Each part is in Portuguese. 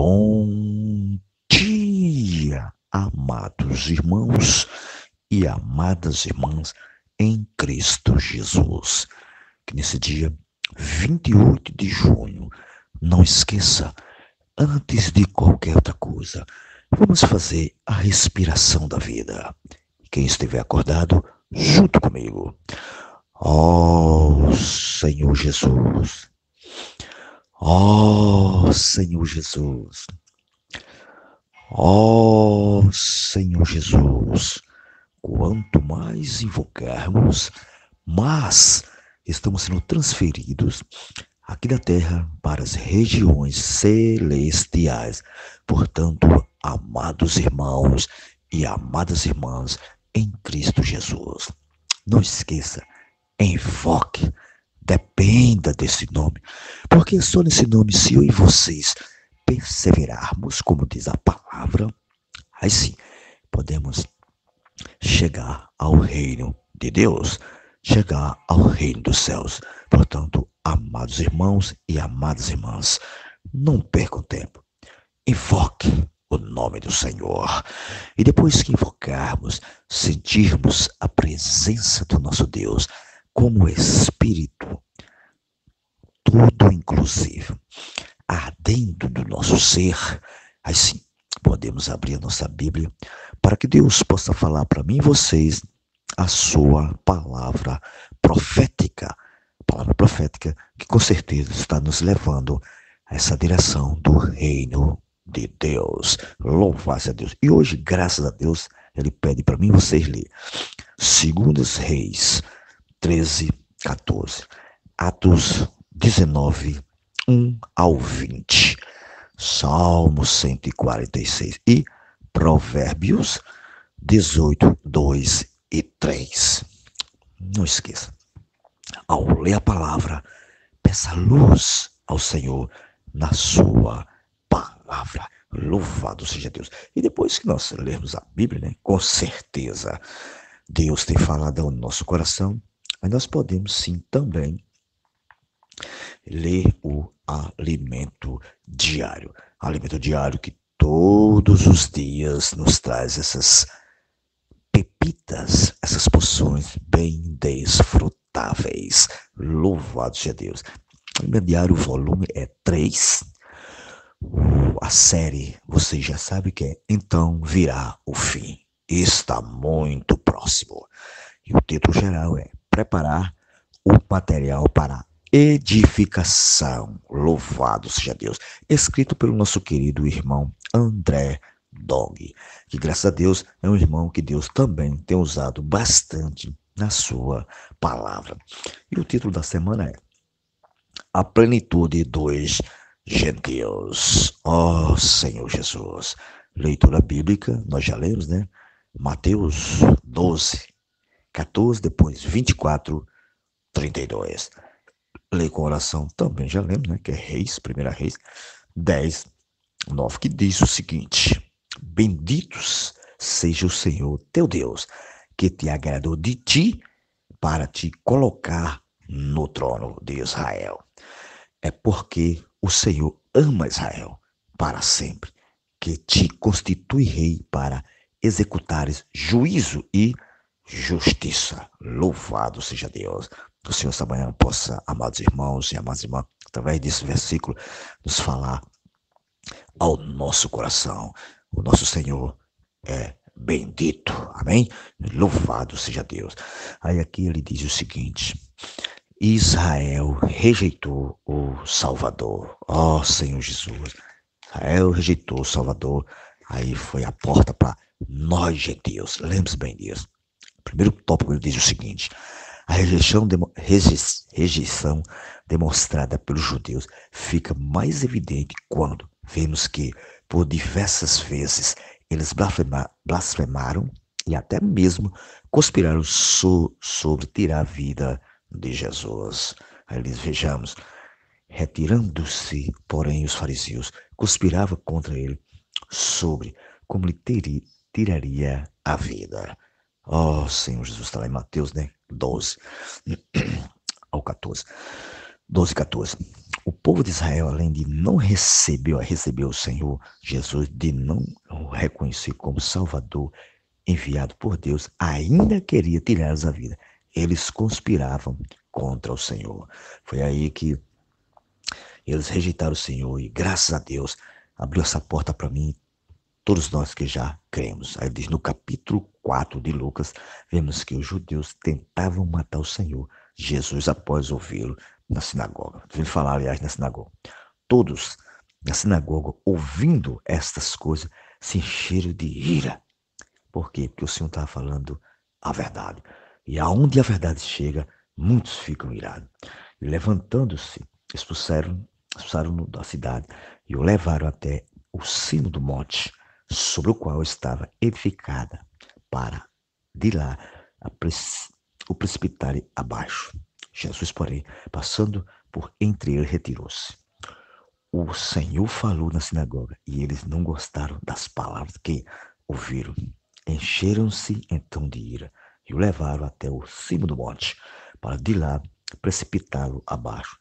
Bom dia, amados irmãos e amadas irmãs em Cristo Jesus. Que nesse dia 28 de junho, não esqueça, antes de qualquer outra coisa, vamos fazer a respiração da vida. Quem estiver acordado, junto comigo. Ó Senhor Jesus. Ó Senhor Jesus. Ó Senhor Jesus, quanto mais invocarmos, mais estamos sendo transferidos aqui da terra para as regiões celestiais. Portanto, amados irmãos e amadas irmãs em Cristo Jesus, não esqueça, invoque, dependa desse nome, porque só nesse nome, se eu e vocês perseverarmos, como diz a palavra, aí sim podemos chegar ao reino de Deus, chegar ao reino dos céus. Portanto, amados irmãos e amadas irmãs, não percam tempo. Invoque o nome do Senhor. E depois que invocarmos, sentirmos a presença do nosso Deus como Espírito, tudo inclusive, ardendo do nosso ser, assim podemos abrir a nossa Bíblia para que Deus possa falar para mim e vocês a sua palavra profética que com certeza está nos levando a essa direção do reino de Deus. Louvado a Deus. E hoje, graças a Deus, ele pede para mim e vocês ler 2 Reis 13, 14, Atos 19, 1 ao 20, Salmo 146 e Provérbios 18, 2 e 3. Não esqueça, ao ler a palavra, peça luz ao Senhor na sua palavra. Louvado seja Deus. E depois que nós lermos a Bíblia, com certeza Deus tem falado ao nosso coração, mas nós podemos sim também ler o alimento diário. Alimento diário que todos os dias nos traz essas pepitas, essas porções bem desfrutáveis. Louvado seja Deus. O alimento diário, o volume é 3. A série, você já sabe que é Então Virá o Fim. Está muito próximo. E o título geral é Preparar o material para edificação. Louvado seja Deus. Escrito pelo nosso querido irmão André Dog, que graças a Deus é um irmão que Deus também tem usado bastante na sua palavra. E o título da semana é A Plenitude dos Gentios. Ó Senhor Jesus. Leitura bíblica, nós já lemos, né? Mateus 12, 14, depois 24, 32. Lei com oração também já lemos, né? Que é Reis, 1 Reis 10, 9, que diz o seguinte: Benditos seja o Senhor teu Deus, que te agradou de ti para te colocar no trono de Israel. É porque o Senhor ama Israel para sempre, que te constitui rei para executares juízo e justiça. Louvado seja Deus. Que o Senhor esta manhã possa, amados irmãos e amadas irmãs, através desse versículo, nos falar ao nosso coração. O nosso Senhor é bendito. Amém? Louvado seja Deus. Aí aqui ele diz o seguinte: Israel rejeitou o Salvador. Ó Senhor Jesus. Israel rejeitou o Salvador. Aí foi a porta para nós, gentios. Lembre-se bem disso. Primeiro tópico ele diz o seguinte: a rejeição demonstrada pelos judeus fica mais evidente quando vemos que, por diversas vezes, eles blasfemaram e até mesmo conspiraram sobre tirar a vida de Jesus. Aí vejamos, retirando-se, porém, os fariseus conspiravam contra ele sobre como lhe tiraria a vida. Ó Senhor Jesus, está lá em Mateus, né? 12 ao 14. 12 e 14. o povo de Israel, além de não receber o Senhor Jesus, de não o reconhecer como Salvador enviado por Deus, ainda queria tirá-los da vida. Eles conspiravam contra o Senhor. Foi aí que eles rejeitaram o Senhor e, graças a Deus, abriu essa porta para mim, todos nós que já cremos. Aí diz no capítulo 4 de Lucas, vemos que os judeus tentavam matar o Senhor Jesus após ouvi-lo na sinagoga. Ouvi falar, aliás, na sinagoga. Todos na sinagoga, ouvindo estas coisas, se encheram de ira. Por quê? Porque o Senhor estava falando a verdade. E aonde a verdade chega, muitos ficam irados. E levantando-se, expulsaram-no da cidade e o levaram até o cimo do monte, sobre o qual estava edificada, para de lá o precipitarem abaixo. Jesus, porém, passando por entre eles, retirou-se. O Senhor falou na sinagoga e eles não gostaram das palavras que ouviram. Encheram-se então de ira e o levaram até o cimo do monte, para de lá precipitá-lo abaixo.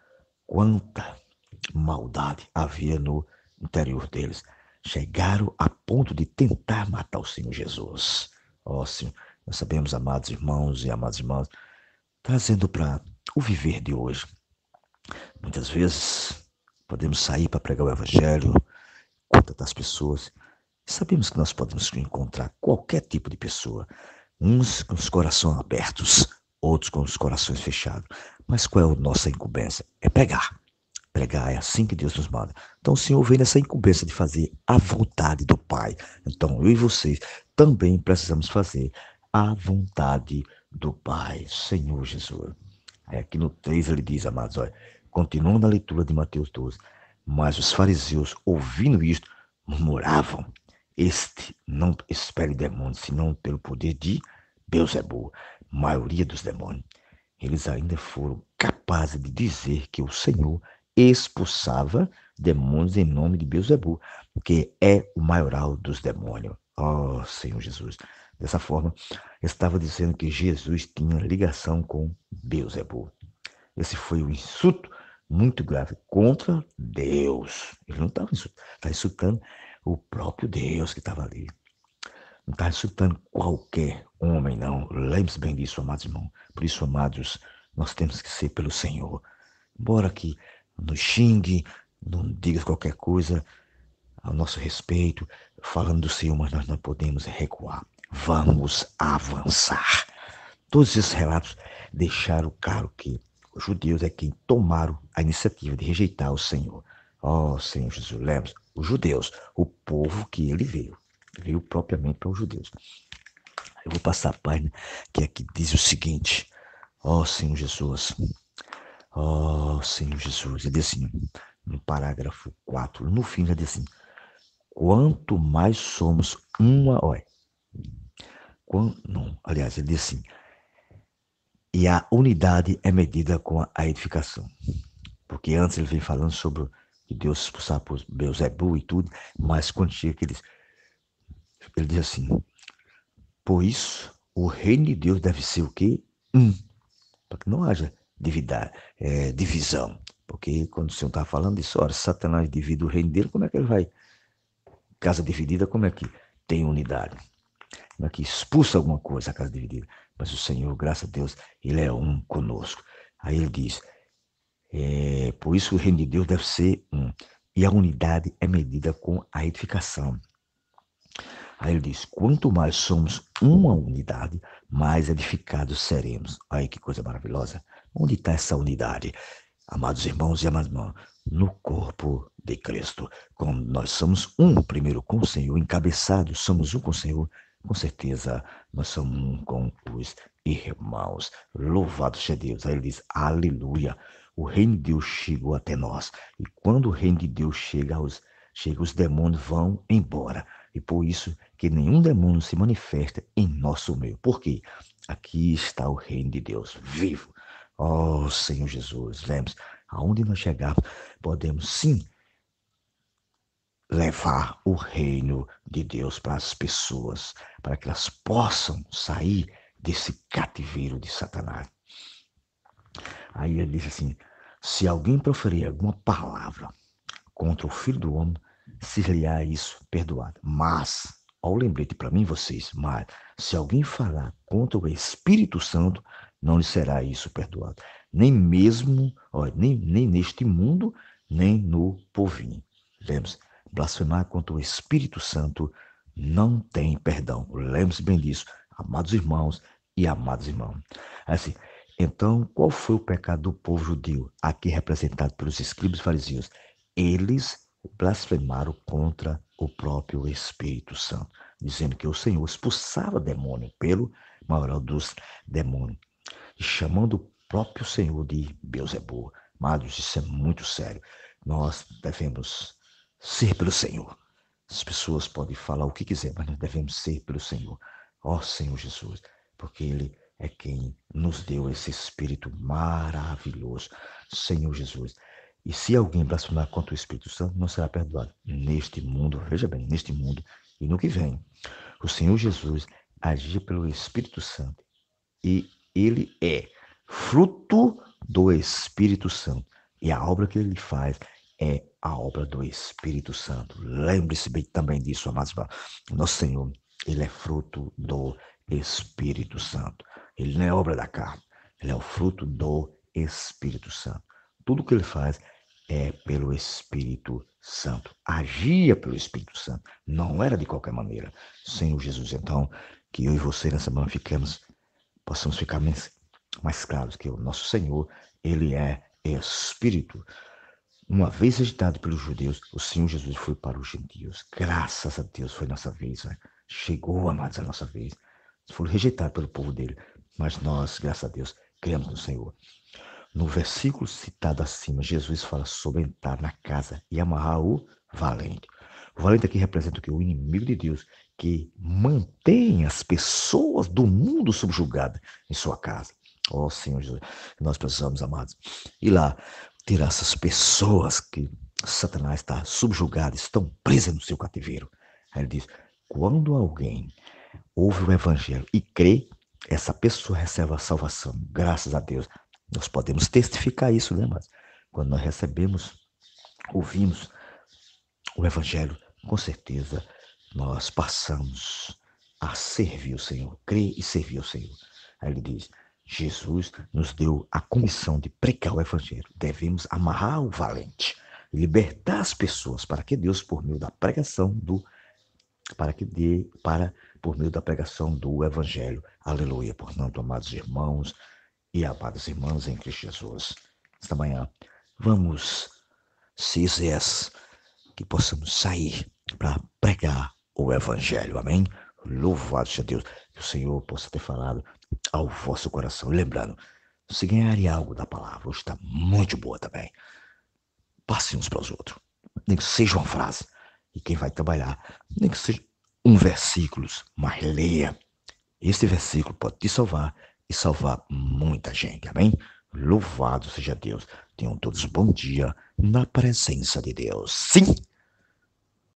Quanta maldade havia no interior deles! Chegaram a ponto de tentar matar o Senhor Jesus. Ó Senhor, nós sabemos, amados irmãos e amadas irmãs, trazendo para o viver de hoje. Muitas vezes podemos sair para pregar o Evangelho, contatar as pessoas. Sabemos que nós podemos encontrar qualquer tipo de pessoa, uns com os corações abertos, outros com os corações fechados. Mas qual é a nossa incumbência? É pregar. Pregar é assim que Deus nos manda. Então o Senhor vem nessa incumbência de fazer a vontade do Pai. Então eu e vocês também precisamos fazer a vontade do Pai, Senhor Jesus. Aqui no 3 ele diz, amados, olha, continuando a leitura de Mateus 12, mas os fariseus, ouvindo isto, murmuravam: este não expele demônios, senão pelo poder de Beelzebul, maioria dos demônios. Eles ainda foram capazes de dizer que o Senhor expulsava demônios em nome de Beelzebul, que é o maioral dos demônios. Oh, Senhor Jesus. Dessa forma, estava dizendo que Jesus tinha ligação com Beelzebul. Esse foi um insulto muito grave contra Deus. Ele não estava insultando, estava insultando o próprio Deus que estava ali. Não estava insultando qualquer homem, não. Lembre-se bem disso, amados irmãos. Por isso, amados, nós temos que ser pelo Senhor. Embora que nos xingue, não diga qualquer coisa ao nosso respeito, falando do Senhor, mas nós não podemos recuar. Vamos avançar. Todos esses relatos deixaram claro que os judeus é quem tomaram a iniciativa de rejeitar o Senhor. Ó Senhor Jesus, lembra, os judeus, o povo que ele veio propriamente para os judeus. Eu vou passar a página que aqui diz o seguinte: ó Senhor Jesus, ó Senhor Jesus, ele diz assim, no parágrafo 4, no fim ele diz assim: quanto mais somos uma, olha, não, aliás, ele diz assim, e a unidade é medida com a edificação. Porque antes ele vem falando sobre que Deus expulsar por Beelzebul e tudo, mas quando chega aqui, ele diz assim: por isso, o reino de Deus deve ser o quê? Para que não haja divisão. Porque quando o Senhor está falando disso, ora, Satanás divide o reino dele, como é que ele vai? Casa dividida, como é que tem unidade? Como é que expulsa alguma coisa a casa dividida? Mas o Senhor, graças a Deus, ele é um conosco. Aí ele diz: por isso o reino de Deus deve ser um. E a unidade é medida com a edificação. Aí ele diz: quanto mais somos uma unidade, mais edificados seremos. Aí que coisa maravilhosa. Onde está essa unidade? Amados irmãos e amadas irmãs, no corpo de Cristo. Quando nós somos um, primeiro com o Senhor, encabeçados, somos um com o Senhor, com certeza nós somos um com os irmãos. Louvado seja Deus. Aí ele diz: aleluia. O reino de Deus chegou até nós. E quando o reino de Deus chega, os demônios vão embora. E por isso que nenhum demônio se manifesta em nosso meio. Por quê? Aqui está o reino de Deus vivo. Oh, Senhor Jesus, lembre-se, aonde nós chegarmos, podemos sim levar o reino de Deus para as pessoas, para que elas possam sair desse cativeiro de Satanás. Aí ele diz assim: Se alguém proferir alguma palavra contra o Filho do Homem, ser-lhe-á isso perdoado. Mas, ao lembrete para mim, vocês, mas se alguém falar contra o Espírito Santo, não lhe será isso perdoado. Nem mesmo, nem neste mundo, nem no porvir. Lembre-se, blasfemar contra o Espírito Santo não tem perdão. Lembre-se bem disso, amados irmãos e amados irmãos. Assim, então, qual foi o pecado do povo judeu, aqui representado pelos escribas e fariseus? Eles blasfemaram contra o próprio Espírito Santo, dizendo que o Senhor expulsava demônio pelo maior dos demônios, e chamando o próprio Senhor de Beelzebul. Amados, isso é muito sério. Nós devemos ser pelo Senhor. As pessoas podem falar o que quiser, mas nós devemos ser pelo Senhor. Ó Senhor Jesus, porque Ele é quem nos deu esse Espírito maravilhoso. Senhor Jesus. E se alguém blasfemar contra o Espírito Santo, não será perdoado neste mundo, veja bem, neste mundo e no que vem. O Senhor Jesus agia pelo Espírito Santo e ele é fruto do Espírito Santo. E a obra que ele faz é a obra do Espírito Santo. Lembre-se bem também disso, amados irmãos. Nosso Senhor, ele é fruto do Espírito Santo. Ele não é obra da carne, ele é o fruto do Espírito Santo. Tudo que ele faz é pelo Espírito Santo. Agia pelo Espírito Santo. Não era de qualquer maneira. Senhor Jesus, então, que eu e você nessa semana possamos ficar mais claros que o nosso Senhor, ele é Espírito. Uma vez rejeitado pelos judeus, o Senhor Jesus foi para os gentios. Graças a Deus foi nossa vez. Né? Chegou, amados, a nossa vez. Foi rejeitado pelo povo dele. Mas nós, graças a Deus, cremos no Senhor. No versículo citado acima, Jesus fala sobre entrar na casa e amarrar o valente. O valente aqui representa o que? O inimigo de Deus, que mantém as pessoas do mundo subjugadas em sua casa. Ó Senhor Jesus, nós precisamos, amados, ir lá tirar essas pessoas que Satanás está subjugado, estão presas no seu cativeiro. Aí ele diz, quando alguém ouve o evangelho e crê, essa pessoa recebe a salvação. Graças a Deus. Nós podemos testificar isso, né, mas quando nós ouvimos o Evangelho, com certeza nós passamos a servir o Senhor, crer e servir o Senhor. Aí ele diz, Jesus nos deu a comissão de pregar o Evangelho. Devemos amarrar o valente, libertar as pessoas para que Deus, por meio da pregação por meio da pregação do Evangelho. Aleluia. Portanto, amados irmãos, e amadas irmãs em Cristo Jesus, esta manhã, vamos, se exerce, que possamos sair para pregar o Evangelho, amém? Louvado seja Deus, que o Senhor possa ter falado ao vosso coração. Lembrando, se ganharem algo da palavra, hoje está muito boa também, passe uns para os outros, nem que seja uma frase, e quem vai trabalhar, nem que seja um versículo, mas leia. Este versículo pode te salvar e salvar muita gente, amém? Louvado seja Deus. Tenham todos bom dia na presença de Deus. Sim!